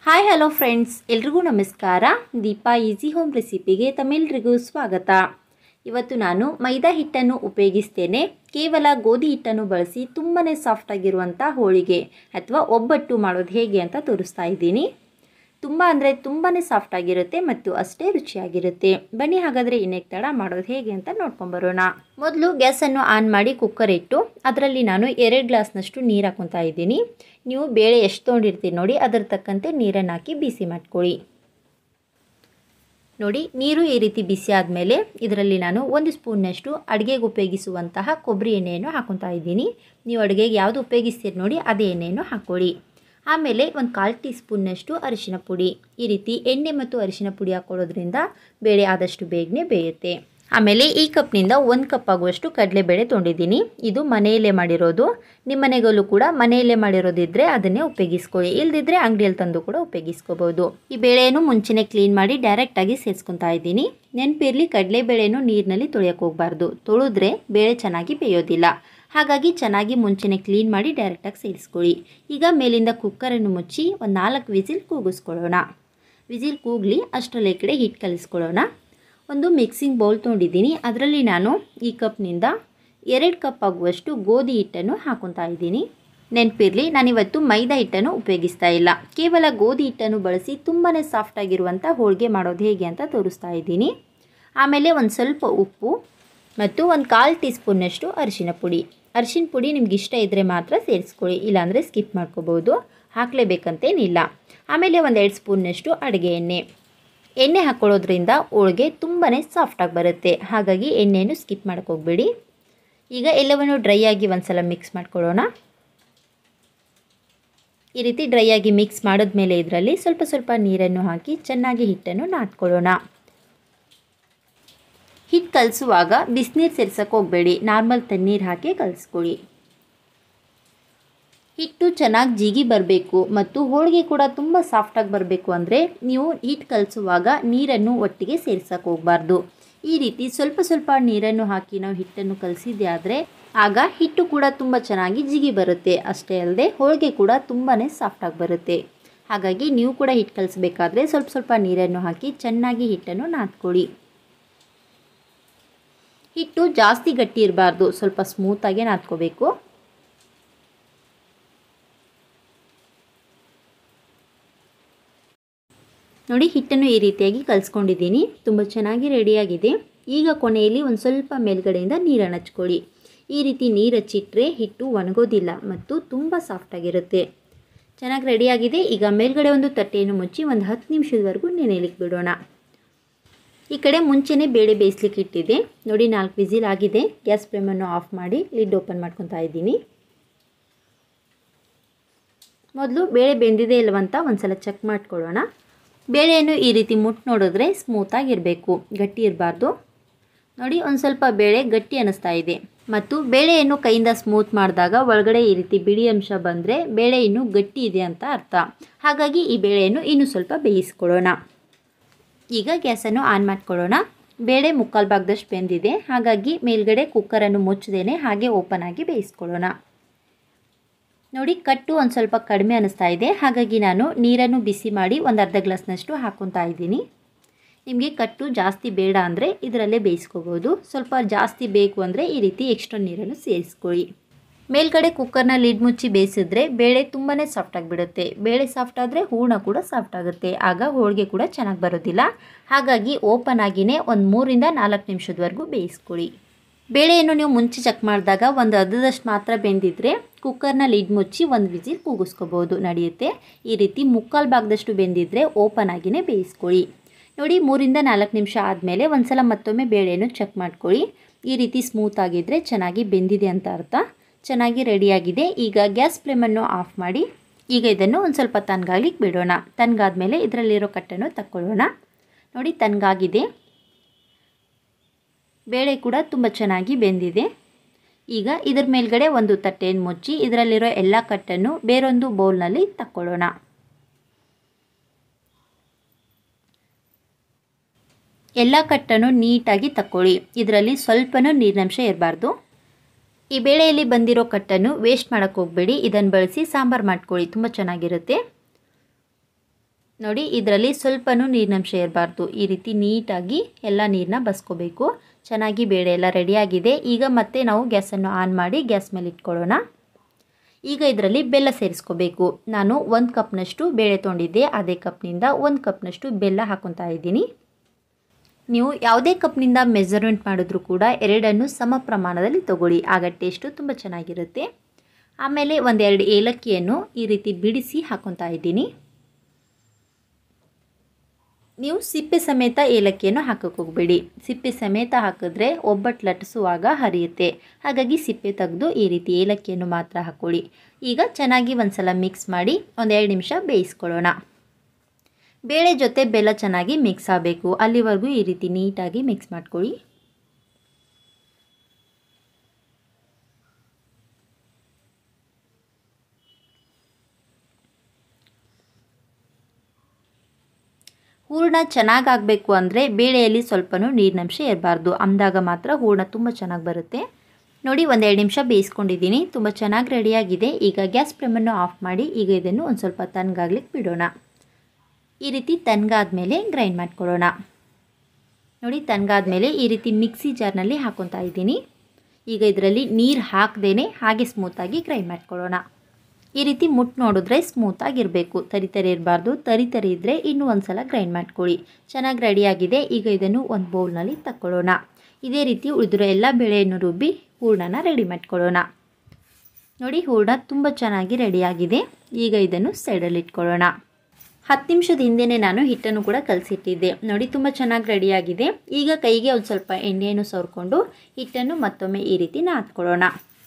Hi hello friends, ಎಲ್ರಿಗೂ ನಮಸ್ಕಾರ. Deepa easy home ರೆಸಿಪಿಗೆ ತಮ್ಮೆಲ್ಲರಿಗೂ ಸ್ವಾಗತ. ಇವತ್ತು ನಾನು ಮೈದಾ ಹಿಟ್ಟನ್ನು ಉಪಯೋಗಿಸ್ತೇನೆ. ಕೇವಲ ಗೋಧಿ ಹಿಟ್ಟನ್ನು ಬಳಸಿ ತುಂಬಾ ಸಾಫ್ಟಾಗಿರುವಂಥ ಹೋಳಿಗೆ ಅಥವಾ ಒಬ್ಬಟ್ಟು ಮಾಡೋದು ಹೇಗೆ ಅಂತ ತೋರಿಸ್ತಾ ಇದ್ದೀನಿ. ತುಂಬ ಅಂದರೆ ತುಂಬಾ ಸಾಫ್ಟಾಗಿರುತ್ತೆ ಮತ್ತು ಅಷ್ಟೇ ರುಚಿಯಾಗಿರುತ್ತೆ. ಬನ್ನಿ ಹಾಗಾದರೆ ಇನ್ನೇನು ತಡ ಮಾಡೋದು ಹೇಗೆ ಅಂತ ನೋಡ್ಕೊಂಬರೋಣ. ಮೊದಲು ಗ್ಯಾಸನ್ನು ಆನ್ ಮಾಡಿ ಕುಕ್ಕರ್ ಇಟ್ಟು ಅದರಲ್ಲಿ ನಾನು 2 ಗ್ಲಾಸ್ನಷ್ಟು ನೀರು ಹಾಕ್ಕೊತಾ ಇದ್ದೀನಿ. ನೀವು ಬೇಳೆ ಎಷ್ಟು ತೊಗೊಂಡಿರ್ತೀರಿ ನೋಡಿ, ಅದರ ತಕ್ಕಂತೆ ನೀರನ್ನು ಹಾಕಿ ಬಿಸಿ ಮಾಡ್ಕೊಳ್ಳಿ. ನೋಡಿ, ನೀರು ಈ ರೀತಿ ಬಿಸಿ ಆದಮೇಲೆ ಇದರಲ್ಲಿ ನಾನು 1 ಸ್ಪೂನ್ನಷ್ಟು ಅಡುಗೆಗೆ ಉಪಯೋಗಿಸುವಂತಹ ಕೊಬ್ಬರಿ ಎಣ್ಣೆಯನ್ನು ಹಾಕ್ಕೊತಾ ಇದ್ದೀನಿ. ನೀವು ಅಡುಗೆಗೆ ಯಾವುದು ಉಪಯೋಗಿಸ್ತೀರಿ ನೋಡಿ ಅದೇ ಎಣ್ಣೆಯನ್ನು ಹಾಕ್ಕೊಳ್ಳಿ. ಆಮೇಲೆ 1/4 ಟೀ ಸ್ಪೂನ್ನಷ್ಟು ಅರಿಶಿನ ಪುಡಿ. ಈ ರೀತಿ ಎಣ್ಣೆ ಮತ್ತು ಅರಿಶಿನ ಪುಡಿ ಹಾಕ್ಕೊಳ್ಳೋದ್ರಿಂದ ಬೇಳೆ ಆದಷ್ಟು ಬೇಗನೆ ಬೇಯುತ್ತೆ. ಆಮೇಲೆ ಈ ಕಪ್ನಿಂದ 1 ಕಪ್ ಆಗುವಷ್ಟು ಕಡಲೆಬೇಳೆ ತೊಗೊಂಡಿದ್ದೀನಿ. ಇದು ಮನೆಯಲ್ಲೇ ಮಾಡಿರೋದು. ನಿಮ್ಮ ಮನೆಗಲ್ಲೂ ಕೂಡ ಮನೆಯಲ್ಲೇ ಮಾಡಿರೋದಿದ್ದರೆ ಅದನ್ನೇ ಉಪಯೋಗಿಸ್ಕೊಳ್ಳಿ, ಇಲ್ಲದಿದ್ದರೆ ಅಂಗಡಿಯಲ್ಲಿ ತಂದು ಕೂಡ ಉಪಯೋಗಿಸ್ಕೋಬೋದು. ಈ ಬೇಳೆಯನ್ನು ಮುಂಚೆನೇ ಕ್ಲೀನ್ ಮಾಡಿ ಡೈರೆಕ್ಟಾಗಿ ಸೇರಿಸ್ಕೊತಾ ಇದ್ದೀನಿ. ನೆನಪಿರಲಿ, ಕಡಲೆಬೇಳೆಯನ್ನು ನೀರಿನಲ್ಲಿ ತೊಳೆಯೋಕೆ ಹೋಗಬಾರ್ದು. ತೊಳೆದ್ರೆ ಬೇಳೆ ಚೆನ್ನಾಗಿ ಬೇಯೋದಿಲ್ಲ. ಹಾಗಾಗಿ ಚೆನ್ನಾಗಿ ಮುಂಚೆನೇ ಕ್ಲೀನ್ ಮಾಡಿ ಡೈರೆಕ್ಟಾಗಿ ಸೇರಿಸ್ಕೊಳ್ಳಿ. ಈಗ ಮೇಲಿಂದ ಕುಕ್ಕರನ್ನು ಮುಚ್ಚಿ 4 ವಿಸಿಲ್ ಕೂಗಿಸ್ಕೊಳ್ಳೋಣ. ವಿಸಿಲ್ ಕೂಗಲಿ, ಅಷ್ಟರಲ್ಲಿ ಕಡೆ ಹಿಟ್ಟು ಕಲಿಸ್ಕೊಳ್ಳೋಣ. ಒಂದು ಮಿಕ್ಸಿಂಗ್ ಬೌಲ್ ತೊಗೊಂಡಿದ್ದೀನಿ. ಅದರಲ್ಲಿ ನಾನು ಈ ಕಪ್ನಿಂದ 2 ಕಪ್ ಆಗುವಷ್ಟು ಗೋಧಿ ಹಿಟ್ಟನ್ನು ಹಾಕ್ಕೊತಾ ಇದ್ದೀನಿ. ನೆನಪಿರಲಿ, ನಾನಿವತ್ತು ಮೈದಾ ಹಿಟ್ಟನ್ನು ಉಪಯೋಗಿಸ್ತಾ ಇಲ್ಲ. ಕೇವಲ ಗೋಧಿ ಹಿಟ್ಟನ್ನು ಬಳಸಿ ತುಂಬಾ ಸಾಫ್ಟಾಗಿರುವಂಥ ಹೋಳಿಗೆ ಮಾಡೋದು ಹೇಗೆ ಅಂತ ತೋರಿಸ್ತಾ ಇದ್ದೀನಿ. ಆಮೇಲೆ ಒಂದು ಸ್ವಲ್ಪ ಉಪ್ಪು ಮತ್ತು 1/4 ಟೀ ಸ್ಪೂನ್ನಷ್ಟು ಅರಿಶಿನ ಪುಡಿ. ಅರಿಶಿನ ಪುಡಿ ನಿಮ್ಗೆ ಇಷ್ಟ ಇದ್ದರೆ ಮಾತ್ರ ಸೇರಿಸ್ಕೊಳ್ಳಿ, ಇಲ್ಲಾಂದರೆ ಸ್ಕಿಪ್ ಮಾಡ್ಕೋಬೋದು. ಹಾಕಲೇಬೇಕಂತೇನಿಲ್ಲ. ಆಮೇಲೆ 1-2 ಸ್ಪೂನ್ನಷ್ಟು ಅಡುಗೆ ಎಣ್ಣೆ ಹಾಕ್ಕೊಳ್ಳೋದ್ರಿಂದ ಹೋಳಿಗೆ ತುಂಬಾ ಸಾಫ್ಟಾಗಿ ಬರುತ್ತೆ. ಹಾಗಾಗಿ ಎಣ್ಣೆಯನ್ನು ಸ್ಕಿಪ್ ಮಾಡೋಕ್ಕೆ ಹೋಗಬೇಡಿ. ಈಗ ಎಲ್ಲವನ್ನು ಡ್ರೈ ಆಗಿ ಒಂದು ಸಲ ಮಿಕ್ಸ್ ಮಾಡ್ಕೊಳ್ಳೋಣ. ಈ ರೀತಿ ಡ್ರೈ ಆಗಿ ಮಿಕ್ಸ್ ಮಾಡಿದ್ಮೇಲೆ ಇದರಲ್ಲಿ ಸ್ವಲ್ಪ ನೀರನ್ನು ಹಾಕಿ ಚೆನ್ನಾಗಿ ಹಿಟ್ಟನ್ನು ನಾದ್ಕೊಳ್ಳೋಣ. ಹಿಟ್ಟು ಕಲಿಸುವಾಗ ಬಿಸಿನೀರು ಸೇರ್ಸೋಕ್ಕೆ ಹೋಗಬೇಡಿ, ನಾರ್ಮಲ್ ತಣ್ಣೀರು ಹಾಕಿ ಕಲಿಸ್ಕೊಳ್ಳಿ. ಹಿಟ್ಟು ಚೆನ್ನಾಗಿ ಜಿಗಿ ಬರಬೇಕು ಮತ್ತು ಹೋಳಿಗೆ ಕೂಡ ತುಂಬ ಸಾಫ್ಟಾಗಿ ಬರಬೇಕು ಅಂದರೆ ನೀವು ಹಿಟ್ಟು ಕಲಿಸುವಾಗ ನೀರನ್ನು ಒಟ್ಟಿಗೆ ಸೇರ್ಸೋಕ್ಕೆ ಹೋಗಬಾರ್ದು. ಈ ರೀತಿ ಸ್ವಲ್ಪ ನೀರನ್ನು ಹಾಕಿ ನಾವು ಹಿಟ್ಟನ್ನು ಕಲಿಸಿದ್ದೆ ಆದರೆ ಆಗ ಹಿಟ್ಟು ಕೂಡ ತುಂಬ ಚೆನ್ನಾಗಿ ಜಿಗಿ ಬರುತ್ತೆ. ಅಷ್ಟೇ ಅಲ್ಲದೆ ಹೋಳಿಗೆ ಕೂಡ ತುಂಬಾ ಸಾಫ್ಟಾಗಿ ಬರುತ್ತೆ. ಹಾಗಾಗಿ ನೀವು ಕೂಡ ಹಿಟ್ಟು ಕಲಿಸಬೇಕಾದ್ರೆ ಸ್ವಲ್ಪ ನೀರನ್ನು ಹಾಕಿ ಚೆನ್ನಾಗಿ ಹಿಟ್ಟನ್ನು ನಾದ್ಕೊಳ್ಳಿ. ಹಿಟ್ಟು ಜಾಸ್ತಿ ಗಟ್ಟಿ ಇರಬಾರ್ದು, ಸ್ವಲ್ಪ ಸ್ಮೂತಾಗೆ ನಾದ್ಕೋಬೇಕು. ನೋಡಿ, ಹಿಟ್ಟನ್ನು ಈ ರೀತಿಯಾಗಿ ಕಲಿಸ್ಕೊಂಡಿದ್ದೀನಿ. ತುಂಬ ಚೆನ್ನಾಗಿ ರೆಡಿಯಾಗಿದೆ. ಈಗ ಕೊನೆಯಲ್ಲಿ ಒಂದು ಸ್ವಲ್ಪ ಮೇಲ್ಗಡೆಯಿಂದ ನೀರನ್ನು ಹಚ್ಕೊಳ್ಳಿ. ಈ ರೀತಿ ನೀರು ಹಚ್ಚಿಟ್ರೆ ಹಿಟ್ಟು ಒಣಗೋದಿಲ್ಲ ಮತ್ತು ತುಂಬ ಸಾಫ್ಟಾಗಿರುತ್ತೆ. ಚೆನ್ನಾಗಿ ರೆಡಿಯಾಗಿದೆ. ಈಗ ಮೇಲ್ಗಡೆ ಒಂದು ತಟ್ಟೆಯನ್ನು ಮುಚ್ಚಿ ಒಂದು 10 ನಿಮಿಷದವರೆಗೂ ನೆನೆಯಲಿಕ್ಕೆ ಬಿಡೋಣ. ಈ ಕಡೆ ಮುಂಚೆನೇ ಬೇಳೆ ಬೇಯಿಸ್ಲಿಕ್ಕೆ ಇಟ್ಟಿದ್ದೆ. ನೋಡಿ, 4 ವಿಸಿಲ್ ಆಗಿದೆ. ಗ್ಯಾಸ್ ಫ್ಲೇಮನ್ನು ಆಫ್ ಮಾಡಿ ಲಿಡ್ ಓಪನ್ ಮಾಡ್ಕೊತಾ ಇದ್ದೀನಿ. ಮೊದಲು ಬೇಳೆ ಬೆಂದಿದೆ ಇಲ್ಲವಂತ ಒಂದು ಸಲ ಚೆಕ್ ಮಾಡ್ಕೊಳ್ಳೋಣ. ಬೇಳೆಯನ್ನು ಈ ರೀತಿ ಮುಟ್ಟು ನೋಡಿದ್ರೆ ಸ್ಮೂತಾಗಿರಬೇಕು, ಗಟ್ಟಿ ಇರಬಾರ್ದು. ನೋಡಿ, ಒಂದು ಸ್ವಲ್ಪ ಬೇಳೆ ಗಟ್ಟಿ ಅನ್ನಿಸ್ತಾ ಇದೆ ಮತ್ತು ಬೇಳೆಯನ್ನು ಕೈಯಿಂದ ಸ್ಮೂತ್ ಮಾಡಿದಾಗ ಒಳಗಡೆ ಈ ರೀತಿ ಬಿಳಿ ಅಂಶ ಬಂದರೆ ಬೇಳೆ ಇನ್ನೂ ಗಟ್ಟಿ ಇದೆ ಅಂತ ಅರ್ಥ. ಹಾಗಾಗಿ ಈ ಬೇಳೆಯನ್ನು ಇನ್ನೂ ಸ್ವಲ್ಪ ಬೇಯಿಸ್ಕೊಳ್ಳೋಣ. ಈಗ ಗ್ಯಾಸನ್ನು ಆನ್ ಮಾಡ್ಕೊಳ್ಳೋಣ. ಬೇಳೆ 3/4 ಭಾಗದಷ್ಟು ಬೆಂದಿದೆ. ಹಾಗಾಗಿ ಮೇಲ್ಗಡೆ ಕುಕ್ಕರನ್ನು ಮುಚ್ಚದೇನೆ ಹಾಗೆ ಓಪನ್ ಆಗಿ ಬೇಯಿಸ್ಕೊಳ್ಳೋಣ. ನೋಡಿ, ಕಟ್ಟು ಒಂದು ಸ್ವಲ್ಪ ಕಡಿಮೆ ಅನ್ನಿಸ್ತಾ ಇದೆ. ಹಾಗಾಗಿ ನಾನು ನೀರನ್ನು ಬಿಸಿ ಮಾಡಿ ಒಂದು ಅರ್ಧ ಗ್ಲಾಸ್ನಷ್ಟು ಹಾಕ್ಕೊತಾ ಇದ್ದೀನಿ. ನಿಮಗೆ ಕಟ್ಟು ಜಾಸ್ತಿ ಬೇಡ ಅಂದರೆ ಇದರಲ್ಲೇ ಬೇಯಿಸ್ಕೋಬೋದು. ಸ್ವಲ್ಪ ಜಾಸ್ತಿ ಬೇಕು ಅಂದರೆ ಈ ರೀತಿ ಎಕ್ಸ್ಟ್ರಾ ನೀರನ್ನು ಸೇರಿಸ್ಕೊಳ್ಳಿ. ಮೇಲ್ಗಡೆ ಕುಕ್ಕರ್ನ ಲಿಡ್ ಮುಚ್ಚಿ ಬೇಯಿಸಿದ್ರೆ ಬೇಳೆ ತುಂಬಾ ಸಾಫ್ಟಾಗಿ ಬಿಡುತ್ತೆ. ಬೇಳೆ ಸಾಫ್ಟ್ ಆದರೆ ಹೂರ್ಣ ಕೂಡ ಸಾಫ್ಟ್ ಆಗುತ್ತೆ. ಆಗ ಹೋಳಿಗೆ ಕೂಡ ಚೆನ್ನಾಗಿ ಬರೋದಿಲ್ಲ. ಹಾಗಾಗಿ ಓಪನ್ ಆಗಿಯೇ ಒಂದು 3-4 ನಿಮಿಷದವರೆಗೂ ಬೇಯಿಸ್ಕೊಳ್ಳಿ. ಬೇಳೆಯನ್ನು ನೀವು ಮುಂಚೆ ಚೆಕ್ ಮಾಡಿದಾಗ ಒಂದು ಅರ್ಧದಷ್ಟು ಮಾತ್ರ ಬೆಂದಿದ್ರೆ ಕುಕ್ಕರ್ನ ಲಿಡ್ ಮುಚ್ಚಿ 1 ವಿಸಿಲ್ ಕೂಗಿಸ್ಕೋಬೋದು, ನಡೆಯುತ್ತೆ. ಈ ರೀತಿ 3/4 ಭಾಗದಷ್ಟು ಬೆಂದಿದ್ರೆ ಓಪನ್ ಆಗಿಯೇ ಬೇಯಿಸ್ಕೊಳ್ಳಿ. ನೋಡಿ, 3-4 ನಿಮಿಷ ಆದಮೇಲೆ ಒಂದು ಸಲ ಮತ್ತೊಮ್ಮೆ ಬೇಳೆಯನ್ನು ಚೆಕ್ ಮಾಡ್ಕೊಳ್ಳಿ. ಈ ರೀತಿ ಸ್ಮೂತ್ ಆಗಿದ್ದರೆ ಚೆನ್ನಾಗಿ ಬೆಂದಿದೆ ಅಂತ ಅರ್ಥ. ಚೆನ್ನಾಗಿ ರೆಡಿಯಾಗಿದೆ. ಈಗ ಗ್ಯಾಸ್ ಫ್ಲೇಮನ್ನು ಆಫ್ ಮಾಡಿ ಈಗ ಇದನ್ನು ಒಂದು ಸ್ವಲ್ಪ ತಣ್ಣಗಾಗ್ಲಿಕ್ಕೆ ಬಿಡೋಣ. ತಣ್ಣಗಾದ್ಮೇಲೆ ಇದರಲ್ಲಿರೋ ಕಟ್ಟನ್ನು ತಕ್ಕೊಳ್ಳೋಣ. ನೋಡಿ, ತಣ್ಣಗಾಗಿದೆ. ಬೇಳೆ ಕೂಡ ತುಂಬ ಚೆನ್ನಾಗಿ ಬೆಂದಿದೆ. ಈಗ ಇದರ ಮೇಲ್ಗಡೆ ಒಂದು ತಟ್ಟೆಯನ್ನು ಮುಚ್ಚಿ ಇದರಲ್ಲಿರೋ ಎಲ್ಲ ಕಟ್ಟನ್ನು ಬೇರೊಂದು ಬೌಲ್ನಲ್ಲಿ ತಕ್ಕೊಳ್ಳೋಣ. ಎಲ್ಲ ಕಟ್ಟನ್ನು ನೀಟಾಗಿ ತಕ್ಕೊಳ್ಳಿ. ಇದರಲ್ಲಿ ಸ್ವಲ್ಪನೂ ನೀರಿನಂಶ ಇರಬಾರ್ದು. ಈ ಬೇಳೆಯಲ್ಲಿ ಬಂದಿರೋ ಕಟ್ಟನ್ನು ವೇಸ್ಟ್ ಮಾಡೋಕ್ಕೆ ಹೋಗಬೇಡಿ. ಇದನ್ನು ಬಳಸಿ ಸಾಂಬಾರು ಮಾಡ್ಕೊಳ್ಳಿ, ತುಂಬ ಚೆನ್ನಾಗಿರುತ್ತೆ. ನೋಡಿ ಇದರಲ್ಲಿ ಸ್ವಲ್ಪನೂ ನೀರಿನಂಶ ಇರಬಾರ್ದು. ಈ ರೀತಿ ನೀಟಾಗಿ ಎಲ್ಲ ನೀರನ್ನ ಬಸ್ಕೋಬೇಕು. ಚೆನ್ನಾಗಿ ಬೇಳೆ ಎಲ್ಲ ರೆಡಿಯಾಗಿದೆ. ಈಗ ಮತ್ತೆ ನಾವು ಗ್ಯಾಸನ್ನು ಆನ್ ಮಾಡಿ ಗ್ಯಾಸ್ ಮೇಲೆ ಇಟ್ಕೊಳ್ಳೋಣ. ಈಗ ಇದರಲ್ಲಿ ಬೆಲ್ಲ ಸೇರಿಸ್ಕೋಬೇಕು. ನಾನು 1 ಕಪ್ನಷ್ಟು ಬೇಳೆ ತೊಗೊಂಡಿದ್ದೆ, ಅದೇ ಕಪ್ನಿಂದ 1 ಕಪ್ನಷ್ಟು ಬೆಲ್ಲ ಹಾಕೊತಾ ಇದ್ದೀನಿ. ನೀವು ಯಾವುದೇ ಕಪ್ನಿಂದ ಮೆಜರ್ಮೆಂಟ್ ಮಾಡಿದ್ರೂ ಕೂಡ ಎರಡನ್ನು ಸಮ ಪ್ರಮಾಣದಲ್ಲಿ ತಗೊಳ್ಳಿ, ಆಗ ಟೇಸ್ಟು ತುಂಬ ಚೆನ್ನಾಗಿರುತ್ತೆ. ಆಮೇಲೆ 1-2 ಏಲಕ್ಕಿಯನ್ನು ಈ ರೀತಿ ಬಿಡಿಸಿ ಹಾಕೊತಾ ಇದ್ದೀನಿ. ನೀವು ಸಿಪ್ಪೆ ಸಮೇತ ಏಲಕ್ಕಿಯನ್ನು ಹಾಕೋಕೆ ಹೋಗಬೇಡಿ. ಸಿಪ್ಪೆ ಸಮೇತ ಹಾಕಿದ್ರೆ ಒಬ್ಬಟ್ಟು ಲಟ್ಟಿಸುವಾಗ ಹರಿಯುತ್ತೆ. ಹಾಗಾಗಿ ಸಿಪ್ಪೆ ತೆಗೆದು ಈ ರೀತಿ ಏಲಕ್ಕಿಯನ್ನು ಮಾತ್ರ ಹಾಕ್ಕೊಳ್ಳಿ. ಈಗ ಚೆನ್ನಾಗಿ ಒಂದ್ಸಲ ಮಿಕ್ಸ್ ಮಾಡಿ 1-2 ನಿಮಿಷ ಬೇಯಿಸ್ಕೊಳ್ಳೋಣ. ಬೇಳೆ ಜೊತೆ ಬೆಲ್ಲ ಚೆನ್ನಾಗಿ ಮಿಕ್ಸ್ ಆಗಬೇಕು. ಅಲ್ಲಿವರೆಗೂ ಈ ರೀತಿ ನೀಟಾಗಿ ಮಿಕ್ಸ್ ಮಾಡ್ಕೊಳ್ಳಿ. ಹೂರಣ ಚೆನ್ನಾಗಾಗಬೇಕು ಅಂದರೆ ಬೇಳೆಯಲ್ಲಿ ಸ್ವಲ್ಪನೂ ನೀರಿನಂಶ ಇರಬಾರ್ದು. ಅಂದಾಗ ಮಾತ್ರ ಹೂರಣ ತುಂಬ ಚೆನ್ನಾಗಿ ಬರುತ್ತೆ. ನೋಡಿ 1-2 ನಿಮಿಷ ಬೇಯಿಸ್ಕೊಂಡಿದ್ದೀನಿ. ತುಂಬ ಚೆನ್ನಾಗಿ ರೆಡಿಯಾಗಿದೆ. ಈಗ ಗ್ಯಾಸ್ ಫ್ಲೇಮನ್ನು ಆಫ್ ಮಾಡಿ ಈಗ ಇದನ್ನು ಒಂದು ಸ್ವಲ್ಪ ತಣ್ಣಗಾಗ್ಲಿಕ್ಕೆ ಬಿಡೋಣ. ಈ ರೀತಿ ತಣ್ಣಗಾದ್ಮೇಲೆ ಗ್ರೈಂಡ್ ಮಾಡ್ಕೊಳ್ಳೋಣ. ನೋಡಿ ತಣ್ಣಗಾದ್ಮೇಲೆ ಈ ರೀತಿ ಮಿಕ್ಸಿ ಜಾರ್ನಲ್ಲಿ ಹಾಕೊತಾ ಇದ್ದೀನಿ. ಈಗ ಇದರಲ್ಲಿ ನೀರು ಹಾಕದೇನೆ ಹಾಗೆ ಸ್ಮೂತಾಗಿ ಗ್ರೈಂಡ್ ಮಾಡ್ಕೊಳ್ಳೋಣ. ಈ ರೀತಿ ಮುಟ್ಟು ನೋಡಿದ್ರೆ ಸ್ಮೂತಾಗಿರಬೇಕು, ತರಿ ಇರಬಾರ್ದು. ತರಿ ಇದ್ದರೆ ಇನ್ನೂ ಒಂದು ಸಲ ಗ್ರೈಂಡ್ ಮಾಡ್ಕೊಳ್ಳಿ. ಚೆನ್ನಾಗಿ ರೆಡಿಯಾಗಿದೆ. ಈಗ ಇದನ್ನು ಒಂದು ಬೌಲ್ನಲ್ಲಿ ತಕ್ಕೊಳ್ಳೋಣ. ಇದೇ ರೀತಿ ಉಳಿದಿರೋ ಎಲ್ಲ ಬೇಳೆಯನ್ನು ರುಬ್ಬಿ ಹೂರಣನ ರೆಡಿ ಮಾಡ್ಕೊಳ್ಳೋಣ. ನೋಡಿ ಹೂರಣ ತುಂಬ ಚೆನ್ನಾಗಿ ರೆಡಿಯಾಗಿದೆ. ಈಗ ಇದನ್ನು ಸೈಡಲ್ಲಿ ಇಟ್ಕೊಳ್ಳೋಣ. 10 ನಿಮಿಷದ ಹಿಂದೆಯೇ ನಾನು ಹಿಟ್ಟನ್ನು ಕೂಡ ಕಲಸಿಟ್ಟಿದ್ದೆ. ನೋಡಿ ತುಂಬ ಚೆನ್ನಾಗಿ ರೆಡಿಯಾಗಿದೆ. ಈಗ ಕೈಗೆ ಒಂದು ಸ್ವಲ್ಪ ಎಣ್ಣೆಯನ್ನು ಸವರ್ಕೊಂಡು ಹಿಟ್ಟನ್ನು ಮತ್ತೊಮ್ಮೆ ಈ ರೀತಿ ನಾದ್ಕೊಳ್ಳೋಣ.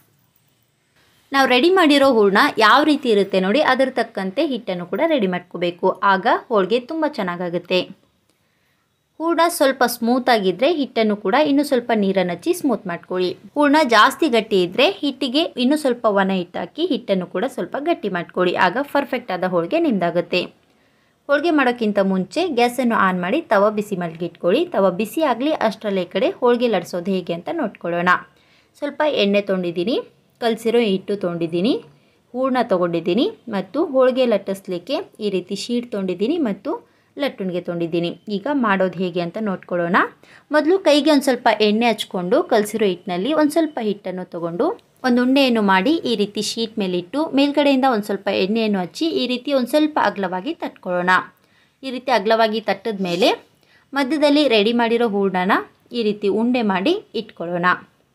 ನಾವು ರೆಡಿ ಮಾಡಿರೋ ಹೂರಣ ಯಾವ ರೀತಿ ಇರುತ್ತೆ ನೋಡಿ, ಅದರ ತಕ್ಕಂತೆ ಹಿಟ್ಟನ್ನು ಕೂಡ ರೆಡಿ ಮಾಡ್ಕೋಬೇಕು. ಆಗ ಹೋಳಿಗೆ ತುಂಬ ಚೆನ್ನಾಗಾಗುತ್ತೆ. ಹೂರಣ ಸ್ವಲ್ಪ ಸ್ಮೂತಾಗಿದ್ದರೆ ಹಿಟ್ಟನ್ನು ಕೂಡ ಇನ್ನೂ ಸ್ವಲ್ಪ ನೀರನ್ನು ಹಚ್ಚಿ ಸ್ಮೂತ್ ಮಾಡ್ಕೊಳ್ಳಿ. ಹೂರಣ ಜಾಸ್ತಿ ಗಟ್ಟಿ ಇದ್ದರೆ ಹಿಟ್ಟಿಗೆ ಇನ್ನೂ ಸ್ವಲ್ಪ ಒಣ ಹಿಟ್ಟು ಹಾಕಿ ಹಿಟ್ಟನ್ನು ಕೂಡ ಸ್ವಲ್ಪ ಗಟ್ಟಿ ಮಾಡ್ಕೊಳ್ಳಿ. ಆಗ ಪರ್ಫೆಕ್ಟ್ ಆದ ಹೋಳಿಗೆ ನಿಮ್ಮದಾಗುತ್ತೆ. ಹೋಳಿಗೆ ಮಾಡೋಕ್ಕಿಂತ ಮುಂಚೆ ಗ್ಯಾಸನ್ನು ಆನ್ ಮಾಡಿ ತವ ಬಿಸಿ ಮಲ್ಗೆ ಇಟ್ಕೊಳ್ಳಿ. ತವ ಬಿಸಿ ಆಗಲಿ ಅಷ್ಟರಲ್ಲೇ ಕಡೆ ಹೋಳಿಗೆ ಲಟ್ಸೋದು ಹೇಗೆ ಅಂತ ನೋಡ್ಕೊಳ್ಳೋಣ. ಸ್ವಲ್ಪ ಎಣ್ಣೆ ತೊಗೊಂಡಿದ್ದೀನಿ, ಕಲಸಿರೋ ಹಿಟ್ಟು ತೊಗೊಂಡಿದ್ದೀನಿ, ಹೂರಣ ತೊಗೊಂಡಿದ್ದೀನಿ ಮತ್ತು ಹೋಳಿಗೆ ಲಟ್ಟಿಸ್ಲಿಕ್ಕೆ ಈ ರೀತಿ ಶೀಟ್ ತೊಗೊಂಡಿದ್ದೀನಿ ಮತ್ತು ಲಟ್ಟಣಿಗೆ ತೊಗೊಂಡಿದ್ದೀನಿ. ಈಗ ಮಾಡೋದು ಹೇಗೆ ಅಂತ ನೋಡ್ಕೊಳ್ಳೋಣ. ಮೊದಲು ಕೈಗೆ ಒಂದು ಸ್ವಲ್ಪ ಎಣ್ಣೆ ಹಚ್ಕೊಂಡು ಕಲಸಿರೋ ಹಿಟ್ಟಿನಲ್ಲಿ ಒಂದು ಸ್ವಲ್ಪ ಹಿಟ್ಟನ್ನು ತೊಗೊಂಡು ಒಂದು ಉಂಡೆಯನ್ನು ಮಾಡಿ ಈ ರೀತಿ ಶೀಟ್ ಮೇಲಿಟ್ಟು ಮೇಲ್ಗಡೆಯಿಂದ ಒಂದು ಸ್ವಲ್ಪ ಎಣ್ಣೆಯನ್ನು ಹಚ್ಚಿ ಈ ರೀತಿ ಒಂದು ಸ್ವಲ್ಪ ಅಗಲವಾಗಿ ತಟ್ಕೊಳ್ಳೋಣ. ಈ ರೀತಿ ಅಗಲವಾಗಿ ತಟ್ಟಿದ ಮೇಲೆ ಮಧ್ಯದಲ್ಲಿ ರೆಡಿ ಮಾಡಿರೋ ಹೂರಣನ ಈ ರೀತಿ ಉಂಡೆ ಮಾಡಿ ಇಟ್ಕೊಳ್ಳೋಣ.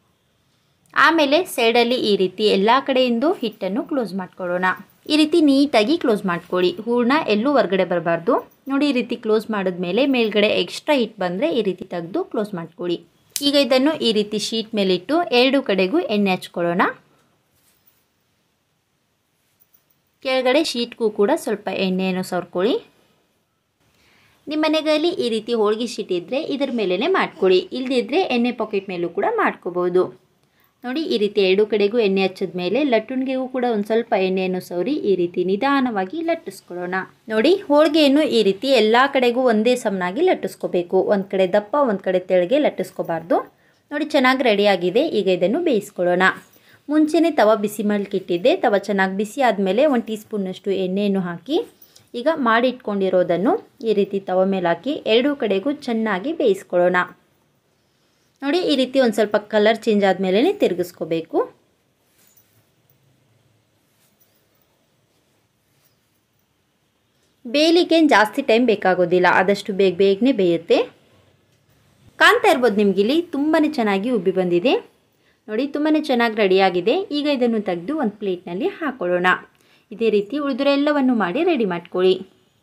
ಆಮೇಲೆ ಸೈಡಲ್ಲಿ ಈ ರೀತಿ ಎಲ್ಲ ಕಡೆಯಿಂದ ಹಿಟ್ಟನ್ನು ಕ್ಲೋಸ್ ಮಾಡ್ಕೊಳ್ಳೋಣ. ಈ ರೀತಿ ನೀಟಾಗಿ ಕ್ಲೋಸ್ ಮಾಡ್ಕೊಳ್ಳಿ. ಹೂರಣ ಎಲ್ಲೂ ಹೊರಗಡೆ ಬರಬಾರ್ದು. ನೋಡಿ ಈ ರೀತಿ ಕ್ಲೋಸ್ ಮಾಡಿದ್ಮೇಲೆ ಮೇಲ್ಗಡೆ ಎಕ್ಸ್ಟ್ರಾ ಹಿಟ್ಟು ಬಂದರೆ ಈ ರೀತಿ ತೆಗೆದು ಕ್ಲೋಸ್ ಮಾಡ್ಕೊಳ್ಳಿ. ಈಗ ಇದನ್ನು ಈ ರೀತಿ ಶೀಟ್ ಮೇಲಿಟ್ಟು 2 ಕಡೆಗೂ ಎಣ್ಣೆ ಹಚ್ಕೊಳ್ಳೋಣ. ಕೆಳಗಡೆ ಶೀಟ್ಗೂ ಕೂಡ ಸ್ವಲ್ಪ ಎಣ್ಣೆಯನ್ನು ಸವರ್ಕೊಳ್ಳಿ. ನಿಮ್ಮ ಮನೆಯಲ್ಲಿ ಈ ರೀತಿ ಹೋಳಿಗೆ ಶೀಟ್ ಇದ್ದರೆ ಇದರ ಮೇಲೇ ಮಾಡ್ಕೊಳ್ಳಿ. ಇಲ್ಲದಿದ್ದರೆ ಎಣ್ಣೆ ಪಾಕೆಟ್ ಮೇಲೂ ಕೂಡ ಮಾಡ್ಕೋಬೋದು. ನೋಡಿ ಈ ರೀತಿ 2 ಕಡೆಗೂ ಎಣ್ಣೆ ಹಚ್ಚಿದ ಮೇಲೆ ಲಟ್ಟಣಿಗೆಗೂ ಕೂಡ ಒಂದು ಸ್ವಲ್ಪ ಎಣ್ಣೆಯನ್ನು ಸವರಿ ಈ ರೀತಿ ನಿಧಾನವಾಗಿ ಲಟ್ಟಿಸ್ಕೊಳ್ಳೋಣ. ನೋಡಿ ಹೋಳಿಗೆಯನ್ನು ಈ ರೀತಿ ಎಲ್ಲ ಕಡೆಗೂ ಒಂದೇ ಸಮನಾಗಿ ಲಟ್ಟಿಸ್ಕೋಬೇಕು. ಒಂದು ಕಡೆ ದಪ್ಪ ಒಂದು ಕಡೆ ತೆಳಗೆ ಲಟ್ಟಿಸ್ಕೋಬಾರ್ದು. ನೋಡಿ ಚೆನ್ನಾಗಿ ರೆಡಿಯಾಗಿದೆ. ಈಗ ಇದನ್ನು ಬೇಯಿಸ್ಕೊಳ್ಳೋಣ. ಮುಂಚೆನೇ ತವ ಬಿಸಿ ಮಾಡಲಿಕ್ಕೆ ಇಟ್ಟಿದ್ದೆ. ತವ ಚೆನ್ನಾಗಿ ಬಿಸಿ ಆದಮೇಲೆ 1 ಟೀ ಸ್ಪೂನ್ನಷ್ಟು ಎಣ್ಣೆಯನ್ನು ಹಾಕಿ ಈಗ ಮಾಡಿ ಇಟ್ಕೊಂಡಿರೋದನ್ನು ಈ ರೀತಿ ತವ ಮೇಲೆ ಹಾಕಿ 2 ಕಡೆಗೂ ಚೆನ್ನಾಗಿ ಬೇಯಿಸ್ಕೊಳ್ಳೋಣ. ನೋಡಿ ಈ ರೀತಿ ಒಂದು ಸ್ವಲ್ಪ ಕಲರ್ ಚೇಂಜ್ ಆದಮೇಲೆ ತಿರುಗಿಸ್ಕೋಬೇಕು. ಬೇಯಲಿಕ್ಕೆ ಜಾಸ್ತಿ ಟೈಮ್ ಬೇಕಾಗೋದಿಲ್ಲ, ಆದಷ್ಟು ಬೇಗನೆ ಬೇಯುತ್ತೆ. ಕಾಣ್ತಾ ಇರ್ಬೋದು ನಿಮಗಿಲ್ಲಿ ತುಂಬಾ ಚೆನ್ನಾಗಿ ಉಬ್ಬಿ ಬಂದಿದೆ. ನೋಡಿ ತುಂಬಾ ಚೆನ್ನಾಗಿ ರೆಡಿಯಾಗಿದೆ. ಈಗ ಇದನ್ನು ತೆಗೆದು ಒಂದು ಪ್ಲೇಟ್ನಲ್ಲಿ ಹಾಕೊಳ್ಳೋಣ. ಇದೇ ರೀತಿ ಉಳಿದಿರೋ ಎಲ್ಲವನ್ನು ಮಾಡಿ ರೆಡಿ ಮಾಡ್ಕೊಳ್ಳಿ.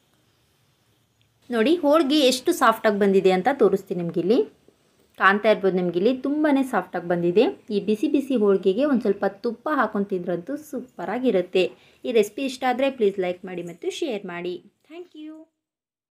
ನೋಡಿ ಹೋಳಿಗೆ ಎಷ್ಟು ಸಾಫ್ಟಾಗಿ ಬಂದಿದೆ ಅಂತ ತೋರಿಸ್ತೀನಿ ನಿಮಗಿಲ್ಲಿ. ಕಾಣ್ತಾ ಇರ್ಬೋದು ನಿಮಗಿಲ್ಲಿ ತುಂಬಾ ಸಾಫ್ಟಾಗಿ ಬಂದಿದೆ. ಈ ಬಿಸಿ ಬಿಸಿ ಹೋಳಿಗೆಗೆ ಒಂದು ಸ್ವಲ್ಪ ತುಪ್ಪ ಹಾಕೊಂಡು ತಿಂದ್ರಂತೂ ಸೂಪರಾಗಿರುತ್ತೆ. ಈ ರೆಸಿಪಿ ಇಷ್ಟ ಆದರೆ ಪ್ಲೀಸ್ ಲೈಕ್ ಮಾಡಿ ಮತ್ತು ಶೇರ್ ಮಾಡಿ. Thank you.